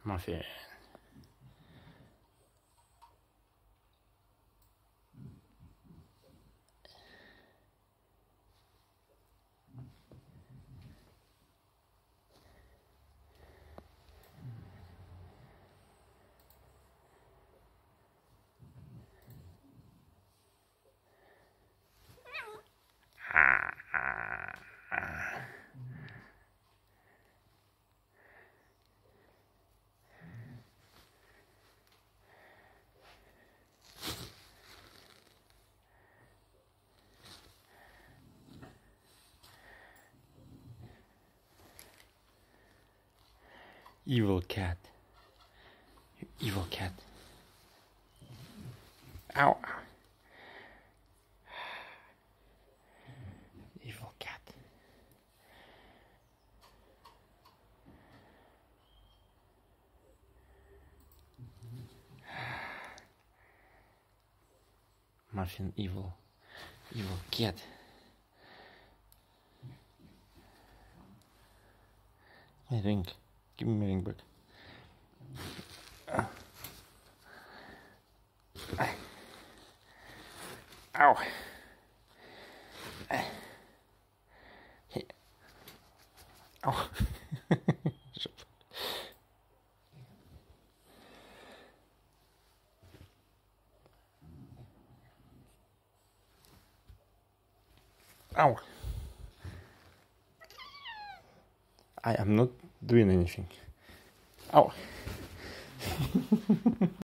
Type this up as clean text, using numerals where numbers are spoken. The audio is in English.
Muffin. Evil cat. You evil cat. Ow. Evil cat. Muffin, evil cat. My ring. Give me my ring back. Ow. Ow. Ow. I am not doing anything. Ow.